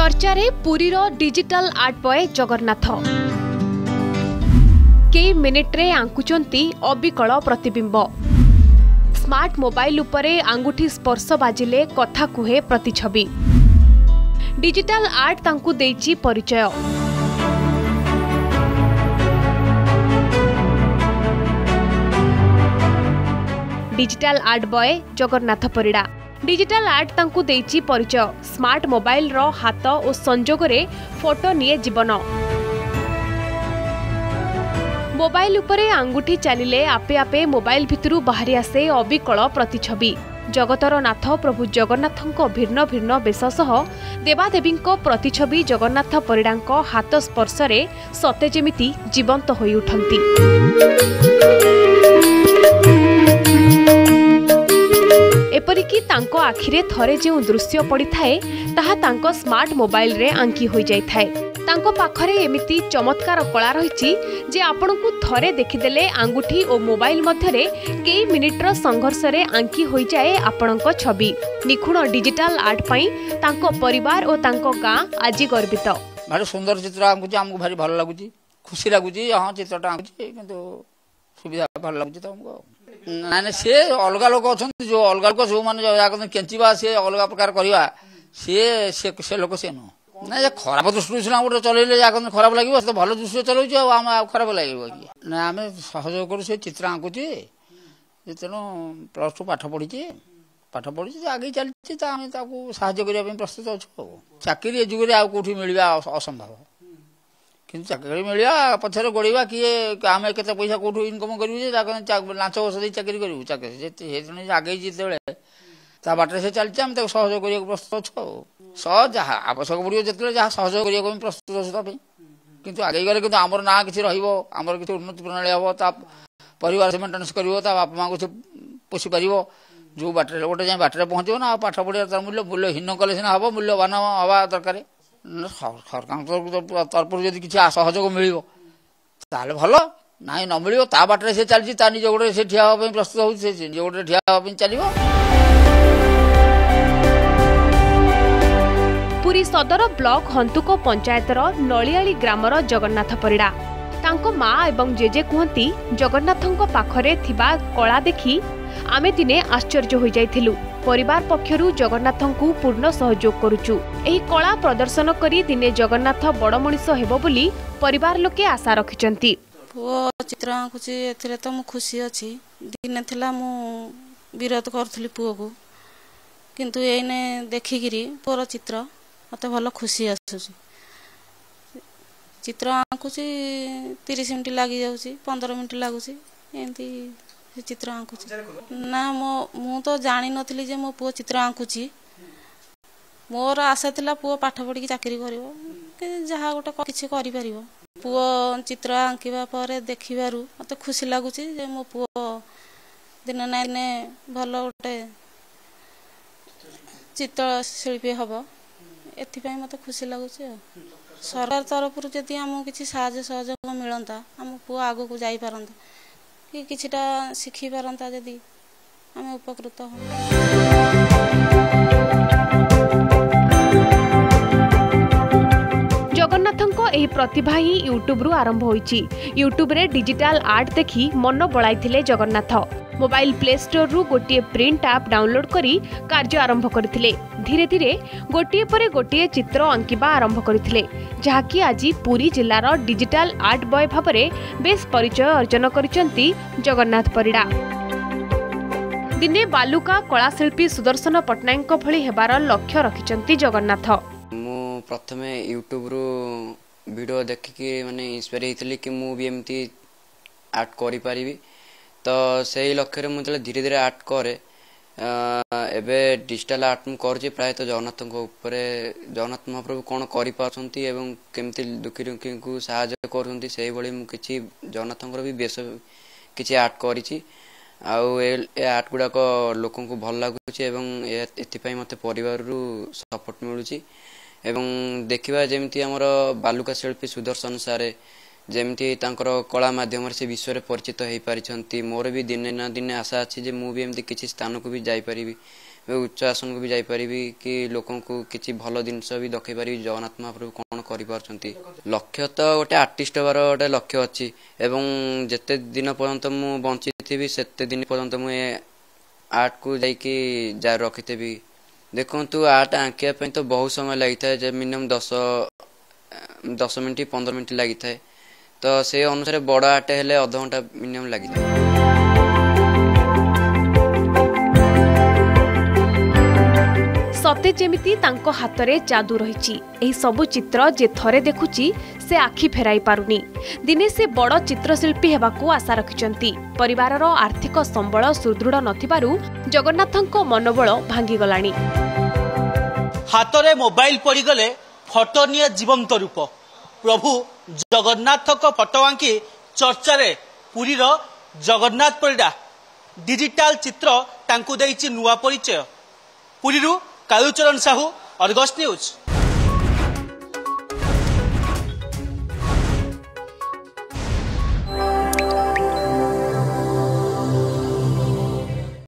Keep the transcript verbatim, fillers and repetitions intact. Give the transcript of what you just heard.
चर्चा रे पुरीर डिजिटल आर्ट बॉय जगन्नाथ कई मिनिट रे आंकुचंती अबिकल प्रतिबिंब स्मार्ट मोबाइल उपरे आंगुठी स्पर्श बाजिले कथा कुहे प्रतिछवि डिजिटल आर्ट तांकु देइची परिचय। Digital art boy Jagannath Parida digital art तांकु देइची परिचय। स्मार्ट मोबाइल रो हाथ और संजोग रे फोटो निये जीवन मोबाइल उपरे आंगुठी चलिले आपे आपे मोबाइल भितरु बाहरी आसे अबिकल प्रतिछवि। जगतर नाथ प्रभु जगन्नाथंको भिन्न भिन्न बेश सह देवादेवींको प्रतिछवि जगन्नाथ परिडांको हाथ स्पर्शरे सते जेमिति जीवंत होई उठंती। एपरिकी तांको आखिरे थरे जे दृश्य पड़ी थाए ताहा तांको स्मार्ट मोबाइल रे आंकी होई जाय थाए। तांको पाखरे एमिति चमत्कार कला रहिछि जे आपनकु थरे देखिदेले आंगुठी और मोबाइल मध्यरे कई मिनिटर संघर्ष रे आंकी होई जाए आपनक छवि। निखुण डिजिटल आर्ट पई तांको परिवार और तांको गां आजि गर्वित। भारी सुंदर चित्र आंकुछि, हमकु भारी भल लागुछि, खुशी लागुछि। हां चित्रटा आंकुछि किंतु सुविधा भल लागुछि तमको ना ना से अलग लोक अछंती जो अलग लोक जो माने जाकन केंचिबा से अलग प्रकार करिवा से से से लोक से न ना जे खराब दृष्टि सुना गोटे चलैले जाकन खराब लागिवो से भल दृष्टि चलौछि आ हम खराब लागिवो कि ना हमें सहयोग करू से चित्र आंकुछि जेतनो प्लस टू पाठ पढिछि पाठ पढिछि आगे चलछि त हम ताकू सहायता करिया पे प्रस्तुत अछु। चाकरी ए जुगरे आ कोठी मिलबा असंभव किंतु चाकरी मिलिया पछरे गोड़ीबा किए आम केते पैसा कोठु इनकम करिवु जे लांच वर्ष दे चाकरी करिवु चाकरी जे आगे जिते ता बाटे से चलछि हम ताको सहयोग करिया प्रस्तुत अछु। सह जहा आवश्यक पड़ियो जेते जहा सहयोग करिया को प्रस्तुत अछु तबे किंतु आगे गले किंतु हमर ना किछि रहिबो हमर किछि उन्नति प्रणाली हबो ता परिवार से मेंटेनेंस करिवो ता बाप मां को पोषि परिवो जो बाटे गोटे जाय बाटे पहुंचिबो ना पाठ पढ़िया तार मूल्य मूल्य हीन कले सिना हबो मूल्यवान हवा दरकार। सरकार तरफ जदि किसी सहयोग मिल भल ना न मिल ता बाटे से चलती ता निज गोटे से ठिया होगा प्रस्तुत हो निज गोटे ठिया होगा चलो। पुरी सदर ब्लॉक हंतुको पंचायतर नलियाली ग्रामर जगन्नाथ परिड़ा तांको माँ एवं जेजे कहती जगन्नाथंको पाखरे थिबा कला देखि आमे दिने आश्चर्य हो जाइथिलु। परिवार पक्षरु जगन्नाथंकु पूर्ण सहयोग करुचु। एही कला प्रदर्शन करी दिने जगन्नाथ बड़ मनिष हेबो बोली परिवार लोके आशा रखिचंती। पुओ चित्र आंकुची एथिरे त मु खुशी अछि। दिने थिला मु विरोध करथली पुओ को किंतु एने देखिगिरी पुओर चित्र मते भलो खुशी आसुची। चित्र आंकुची तीस मिनिट लागि जाउची पंद्रह मिनिट लागुची एंती चित्र आंकुची ना मो मु तो जानि नथली जे मो पुओ चित्र आंकुची। मोर आशा थिला पुओ पाठ पढ़ी की चाकरी करिवो कि जहा गोटे किछि करि परिवो। पुओ चित्र आंकिबा परे देखिबारु मते खुशी लागुची जे मो पुओ दिन ना दिन भलो गोटे चित्र शिल्पी हबो एथि पई मते खुशी लागुची। सरकार तरफ जदि आम किसी साहाय्य सहयोग मिलता आम पुओ आगो को जाई पारंता कि किछिटा शिखी पारंता जदि आम उपकृत हो। जगन्नाथंको एही प्रतिभा ही यूट्यूब रु आरंभ होईची। यूट्यूब रे डिजिटल आर्ट देखि मन बळाइथिले जगन्नाथ। मोबाइल प्ले स्टोर रु गोटिए प्रिंट ऐप डाउनलोड करी कार्य आरंभ करथिले। धीरे धीरे गोटिए परे गोटिए चित्र अंकिबा आरंभ करथिले जहाकी आज पुरी जिल्लार डिजिटल आर्ट बॉय भाबरे बेस परिचय अर्जन करिसंती जगन्नाथ परिड़ा। दिने बालुका कलाशिल्पी सुदर्शन पट्टनायक भली हेबार लक्ष्य रखिसंती जगन्नाथ। मु प्रथमे यूट्यूब रु वीडियो देखिकी माने इंस्पायर हेतली कि मु भी एमती आर्ट करि परिबी तो सही लक्ष्य मु धीरे धीरे आर्ट करे एबे डिजिटल आर्ट मु करछि प्राय तो जगन्नाथ ऊपर जगन्नाथ महाप्रभु कौन करिपारछंती एवं केमती दुखी दुखी को सहायता करछंती सेही भली मु किछि जगन्नाथंकर भी बेस किछि आर्ट करिछि आउ ए आर्ट गुडा को लोकन को भल लागुछि एवं एथि पई मते परिवार रु सपोर्ट मिलुछि एवं देखिबा जेमती हमर बालुका शिल्पी सुदर्शन सारे ଯେମିତି ତାଙ୍କର କଳା ମାଧ୍ୟମରେ ସେ ବିଶ୍ୱରେ ପରିଚିତ ହେଇପାରିଛନ୍ତି। ମୋର ବି ଦିନେ ନା ଦିନେ ଆଶା ଅଛି ଯେ ମୁଁ ବି ଏମିତି କିଛି ସ୍ଥାନକୁ ବି ଯାଇପାରିବି, ଉଚ୍ଚ ଆସନକୁ ବି ଯାଇପାରିବି, କି ଲୋକଙ୍କୁ କିଛି ଭଲ ଜିନିଷ ବି ଦେଖେଇ ପାରିବି ଜଗନ୍ନାଥ ମହାପ୍ରଭୁ କ'ଣ କରିପାରୁଛନ୍ତି। ଲକ୍ଷ୍ୟ ତ ଗୋଟେ ଆର୍ଟିଷ୍ଟ ହେବାର ଗୋଟେ ଲକ୍ଷ୍ୟ ଅଛି ଏବଂ ଯେତେ ଦିନ ପର୍ଯ୍ୟନ୍ତ ମୁଁ ବଞ୍ଚିଥିବି ସେତେ ଦିନ ପର୍ଯ୍ୟନ୍ତ ମୁଁ ଏ ଆର୍ଟକୁ ଯାଇକି ଜାରି ରଖିଥିବି। ଦେଖନ୍ତୁ ଆର୍ଟ ଆଙ୍କିବା ପାଇଁ ତ ବହୁତ ସମୟ ଲାଗିଥାଏ, ଯେ ମିନିମମ୍ ଦଶ ଦଶ ମିନିଟ୍ ପନ୍ଦର ମିନିଟ୍ ଲାଗିଥାଏ। ତ ସେ ଅନୁସାରେ ବଡ଼ ଆର୍ଟ ହେଲେ ଅଧଘଣ୍ଟା ମିନିମମ୍ ଲାଗିଥାଏ। ସତେ ଯେମିତି ତାଙ୍କ ହାତରେ ଯାଦୁ ରହିଛି। ଏହି ସବୁ ଚିତ୍ର ଯେ ଥରେ ଦେଖୁଛି ସେ ଆଖି ଫେରାଇ ପାରୁନି। ଦିନେ ସେ ବଡ଼ ଚିତ୍ରଶିଳ୍ପୀ ହେବାକୁ ଆଶା ରଖିଛନ୍ତି। ପରିବାରର ଆର୍ଥିକ ସମ୍ବଳ ସୁଦୃଢ଼ ନଥିବାରୁ ଜଗନ୍ନାଥଙ୍କ ମନୋବଳ ଭାଙ୍ଗିଗଲାଣି। ହାତରେ ମୋବାଇଲ ପଡ଼ିଗଲେ ଫଟୋ ନିଏ ଜୀବନ୍ତ ରୂପ। ପ୍ରଭୁ ଜଗନ୍ନାଥଙ୍କ ଫଟୋ ଆଙ୍କି ଚର୍ଚ୍ଚାରେ ପୁରୀର ଜଗନ୍ନାଥ ପରିଡ଼ା ଡିଜିଟାଲ ଚିତ୍ର ତାଙ୍କୁ ଦେଇଛି ନୂଆ ପରିଚୟ। ପୁରୀରୁ କାଳୁଚରଣ ସାହୁ, ଅର୍ଗସ୍ ନ୍ୟୁଜ୍।